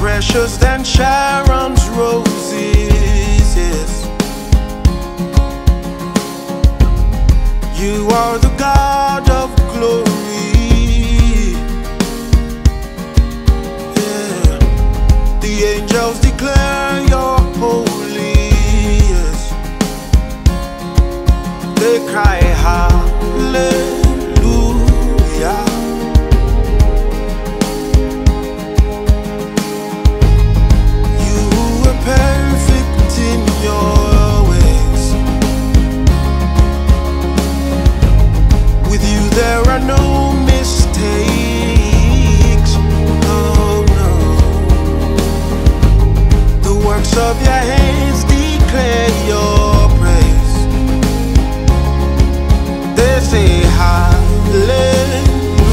precious than Sharon's roses, yes. You are the God of glory, yeah. The angels declare you're holy, yes. They cry hallelujah. Perfect in your ways. With you there are no mistakes. Oh no. The works of your hands declare your praise. They say hallelujah.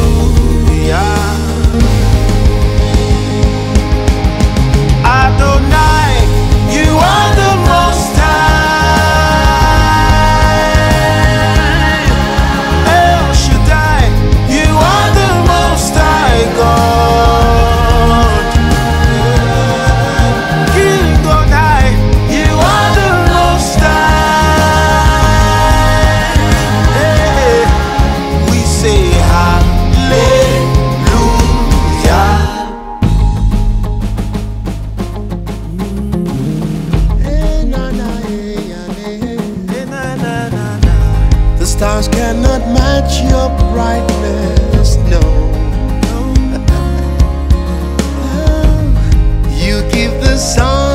Adonai, you are the Most High. El Shaddai, you are the Most High God. King Godai, you are the Most High. We say hallelujah. The stars cannot match your brightness, no. You give the sun